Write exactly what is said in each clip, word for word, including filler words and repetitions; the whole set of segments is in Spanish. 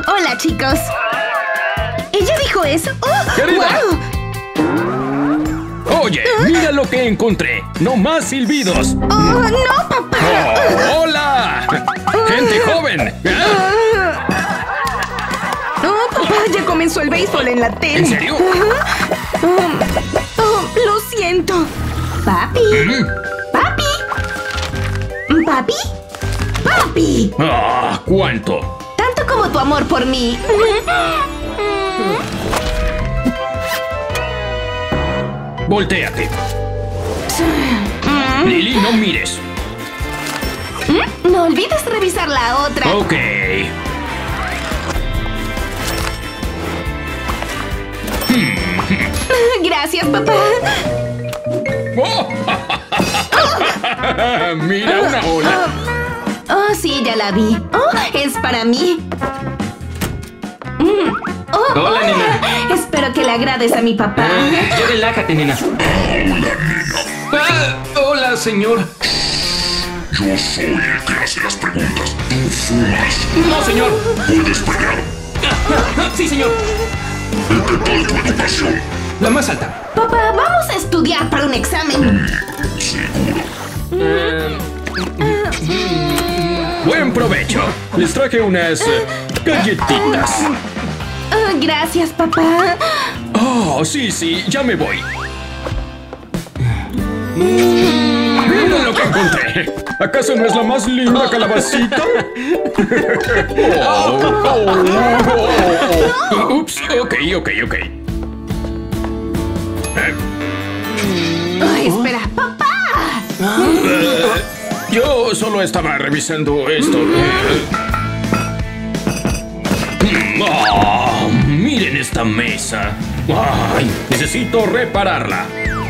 Hola, chicos. ¿Ella dijo eso? ¡Oh! ¡Querida! ¡Wow! Oye, mira lo que encontré. No más silbidos. ¡Oh, no, papá! Oh, ¡hola! ¡Gente joven! ¿Ah? Oh, papá, ya comenzó el béisbol en la tele. ¿En serio? Oh, oh, lo siento. Papi. ¿Mm? Papi. Papi. Papi. ¡Ah! ¿Cuánto? Tanto como tu amor por mí. Voltéate. Lily, no mires. No olvides revisar la otra. Ok. Gracias, papá. Oh. Mira, una ola. Oh, sí, ya la vi. Oh, es para mí. Mm. Oh, Hola, oh. nena. Espero que le agrades a mi papá. Ah, ya relájate, nena. Ah, hola, señor. Yo soy el que hace las preguntas. Tú fumas. No, señor. Puedes pelear. Sí, señor. ¿En qué tal tu educación? La más alta. Papá, vamos a estudiar para un examen. Seguro. Buen provecho. Les traje unas eh, galletitas. Oh, gracias, papá. Oh, sí, sí, ya me voy. Mira lo que encontré. ¿Acaso no es la más linda calabacita? Oh, oh, oh, oh. Ups, ok, ok, ok. Eh, Oh, espera, papá. eh, yo solo estaba revisando esto. Mm, oh, miren esta mesa. Ay, necesito repararla.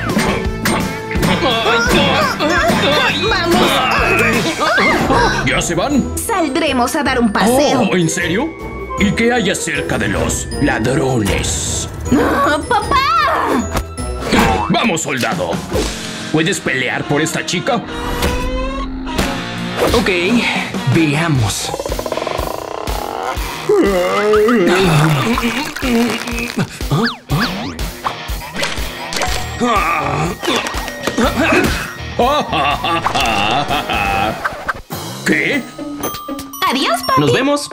Vamos. ¿Ya se van? Saldremos a dar un paseo. Oh, ¿en serio? ¿Y qué hay acerca de los ladrones? Oh, papá. Vamos, soldado. ¿Puedes pelear por esta chica? Ok, veamos. ¿Qué? Adiós, papi. Nos vemos.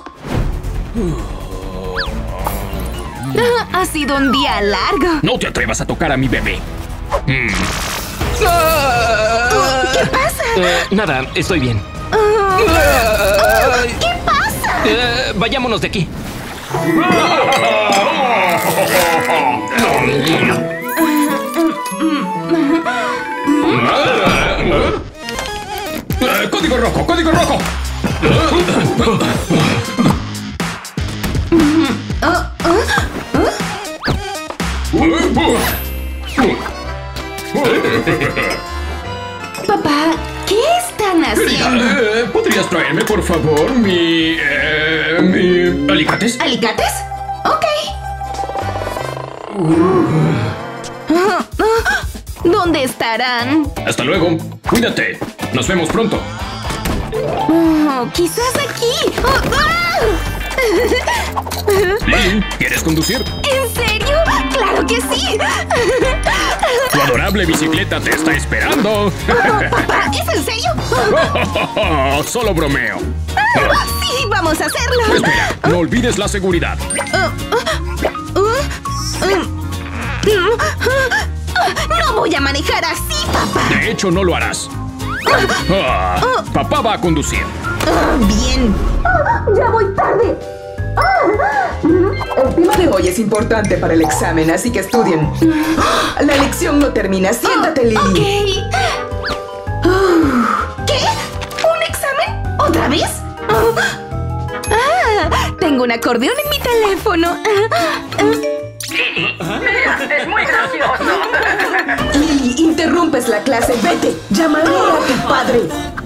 Ah, ha sido un día largo. No te atrevas a tocar a mi bebé. Mm. ¿Qué pasa? Eh, nada, estoy bien. Oh, ¿qué pasa? Eh, vayámonos de aquí. Eh, ¡Código rojo! ¡Código rojo! Papá, ¿qué están haciendo? Eh, ¿Podrías traerme, por favor, mi... Eh, mi... alicates? ¿Alicates? Ok. ¿Dónde estarán? Hasta luego. Cuídate. Nos vemos pronto. Oh, quizás aquí. Oh, ah. Lily, ¿quieres conducir? ¿En serio? ¡Claro que sí! Tu adorable bicicleta te está esperando. Oh, papá, ¿es en serio? Solo bromeo. Ah, sí, vamos a hacerlo. Espera, no olvides la seguridad. No voy a manejar así, papá. De hecho, no lo harás. Ah, papá va a conducir. Ah, bien. Ya voy tarde. El tema de hoy es importante para el examen, así que estudien. La lección no termina. Siéntate, Lily. Ok. ¿Qué? ¿Un examen? ¿Otra vez? Ah, tengo un acordeón en mi teléfono. Es muy gracioso. Lily, interrumpes la clase. Vete. Llamaré a tu padre.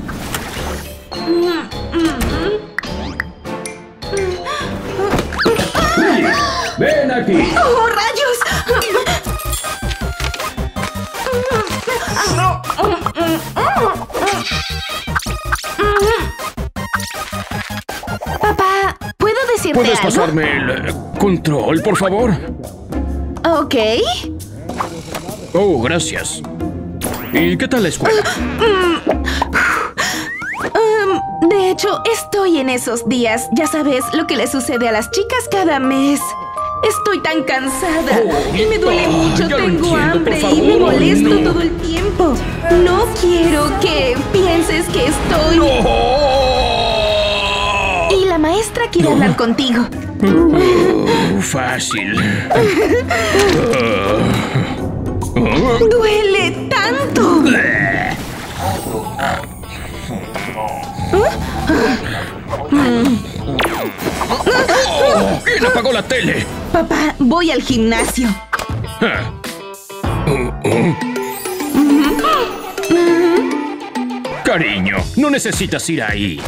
Ven aquí. ¡Oh, rayos! decirte ¿Puedes algo? pasarme el eh, control, por favor? Ok. Oh, gracias. ¿Y qué tal la escuela? Um, de hecho, estoy en esos días. Ya sabes lo que le sucede a las chicas cada mes. Estoy tan cansada Oh, y me duele oh, mucho, ya lo tengo entiendo, hambre por y me favor, molesto no. todo el tiempo. No quiero que pienses que estoy... ¡Oh! Y la maestra quiere hablar contigo. Oh, fácil. Oh. ¡Duele tanto! Oh, ¿quién apagó la tele? Papá, voy al gimnasio. Ah. Oh, oh. Cariño, no necesitas ir ahí.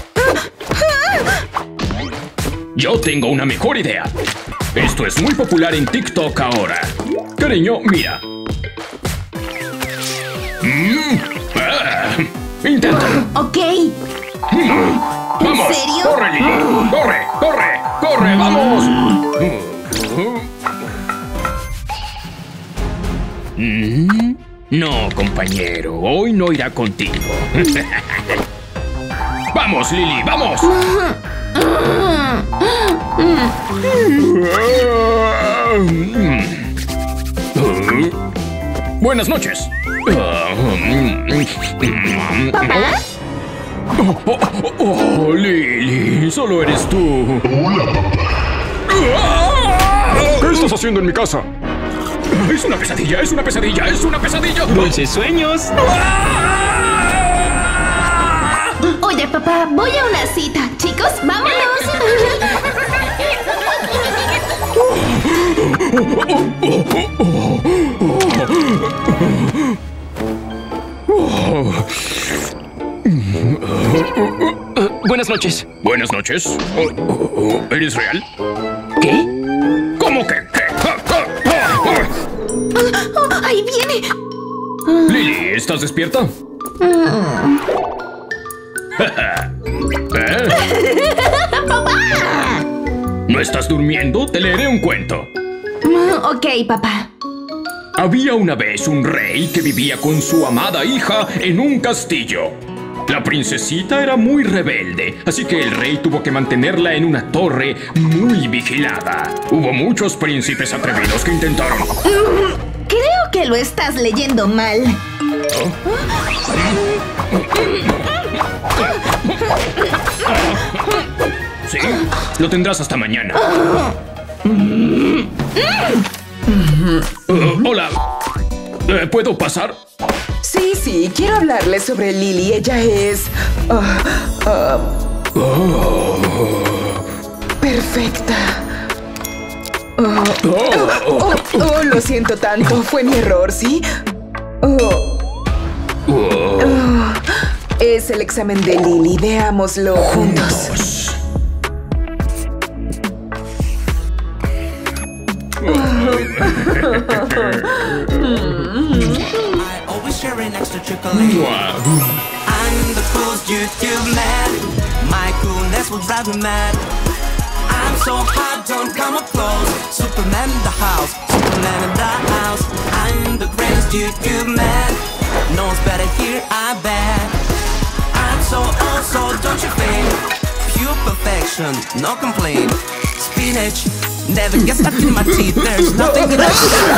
Yo tengo una mejor idea. Esto es muy popular en TikTok ahora. Cariño, mira. Mm. Ah. Inténtalo. Ok. ¡Vamos! serio? ¡Corre, Lily! ¡Corre! ¡Corre! ¡Corre! ¡Vamos! Mm, No, compañero. Hoy no irá contigo. ¡Vamos, Lily! ¡Vamos! Buenas noches. ¿Papá? Oh, oh, oh, oh, Lily, solo eres tú. Hola, papá. ¿Qué estás haciendo en mi casa? Es una pesadilla, es una pesadilla, es una pesadilla. Dulces sueños. Oye, papá, voy a una cita. Chicos, vámonos. Buenas noches. Buenas noches. Oh, oh, oh, ¿Eres real? ¿Qué? ¿Cómo que qué? Ah, ah, ah, ah. Oh, ¡ahí viene! Lily, ¿estás despierta? ¿Eh? ¿No estás durmiendo? Te leeré un cuento. Ok, papá. Había una vez un rey que vivía con su amada hija en un castillo. La princesita era muy rebelde, así que el rey tuvo que mantenerla en una torre muy vigilada. Hubo muchos príncipes atrevidos que intentaron. Creo que lo estás leyendo mal. ¿Sí? Lo tendrás hasta mañana. Uh, hola. Eh, ¿Puedo pasar? Sí, sí, quiero hablarles sobre Lily. Ella es... ah, ah, perfecta. Oh, oh, oh, oh, lo siento tanto. Fue mi error, ¿sí? Oh, oh, es el examen de Lily. Veámoslo juntos. Dos. I always share an extra chocolate. I'm the coolest YouTube man. My coolness will drive me mad. I'm so hot, don't come up close. Superman in the house, Superman in the house. I'm the greatest YouTube man. No one's better here, I bet. I'm so awesome, don't you think? Pure perfection, no complaint. Spinach never gets stuck in my teeth. There's nothing in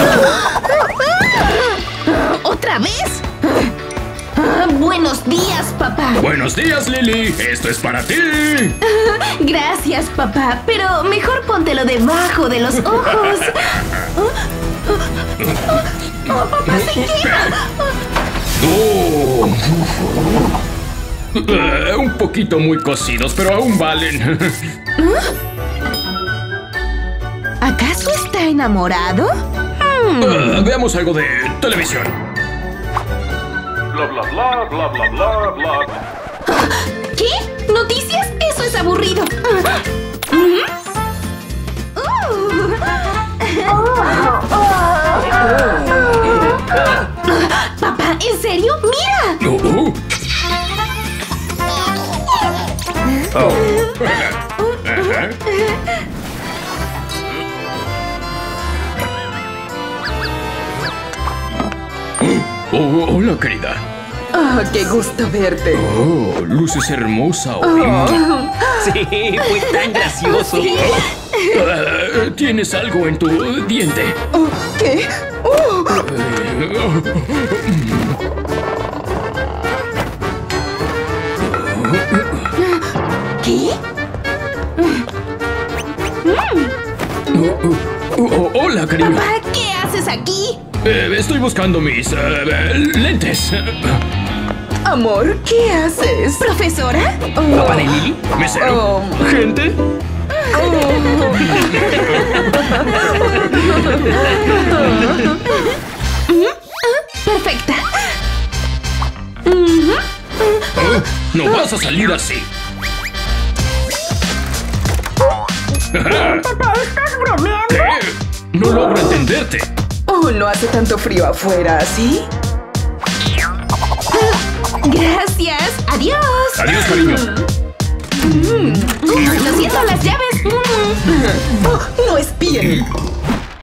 ¿Otra vez? Ah, buenos días, papá. Buenos días, Lily. Esto es para ti. Gracias, papá, pero mejor póntelo debajo de los ojos. Oh, oh, oh, papá, se quema. Oh. Eh, un poquito muy cocidos, pero aún valen. ¿Acaso está enamorado? Hmm. Eh, veamos algo de televisión. Bla, bla, bla, bla, bla, bla, bla. ¿Qué? ¿Noticias? Eso es aburrido. Uh. Papá, ¿en serio? ¡Mira! Oh, oh. Oh. Ajá. Oh, hola, querida. Ah, qué gusto verte. Oh, luces hermosa hoy. Oh. Sí, fue tan gracioso. Uh, ¿Tienes algo en tu diente? Oh, ¿qué? Oh. ¿Qué? Oh, oh, hola, cariño. Papá, ¿qué haces aquí? Eh, estoy buscando mis eh, lentes. Amor, ¿qué haces? ¿Profesora? Oh. ¿Papá de Lily? ¿Mesero? Oh. ¿Gente? Perfecta. Oh, no vas a salir así. Papá, ¿estás bromeando? ¿Qué? No logro entenderte. Oh, no hace tanto frío afuera, ¿sí? Gracias. Adiós. Adiós, cariño. Mm, Lo siento, las llaves. Mm. Oh, no espíen.